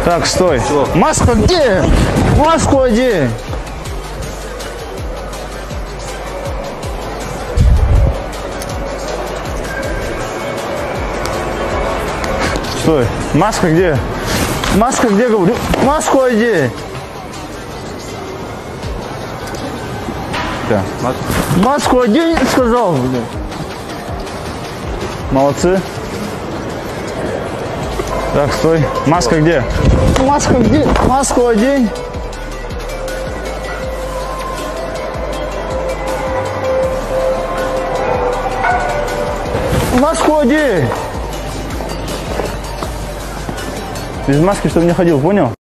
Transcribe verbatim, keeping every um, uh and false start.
Так, стой. Все. Маска где? Маску одень. Стой. Маска где? Маска где, говорю? Маску одень. Да. Маску одень, сказал. Блин. Молодцы. Так, стой. Маска где? Маска где? Маску одень. Маску одень. Без маски, чтобы не ходил, понял?